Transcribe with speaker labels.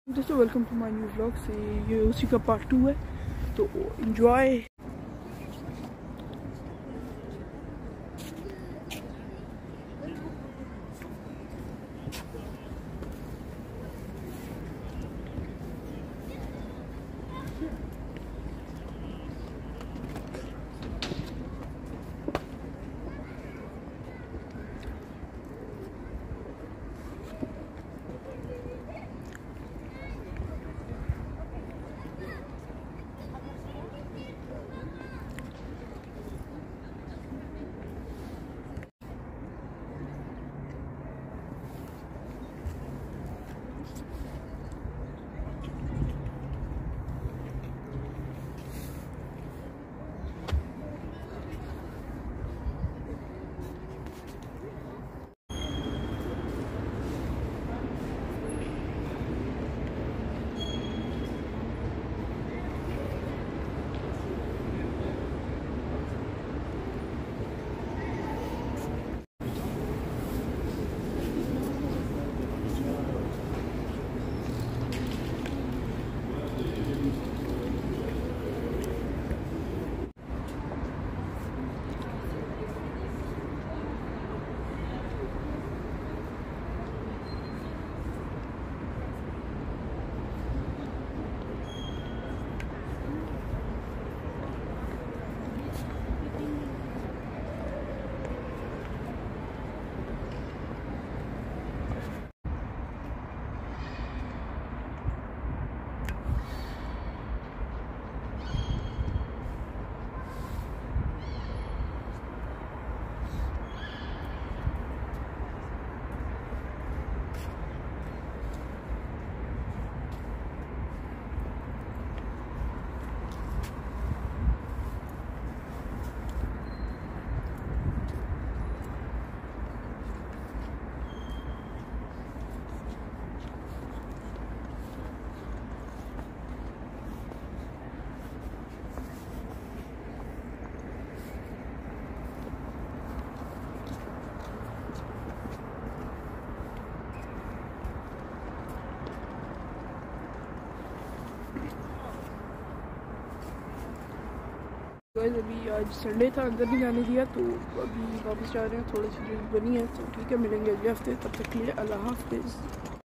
Speaker 1: दोस्तों welcome to my new vlog. से ये उसी का पार्ट 2 है, तो एंजॉय। अभी आज संडे था, अंदर नहीं जाने दिया, तो अभी वापस जा रहे हैं। थोड़ी सी ड्रिल बनी है, तो ठीक है, मिलेंगे अगले हफ्ते। तब तक के लिए अल्लाह हाफिज़।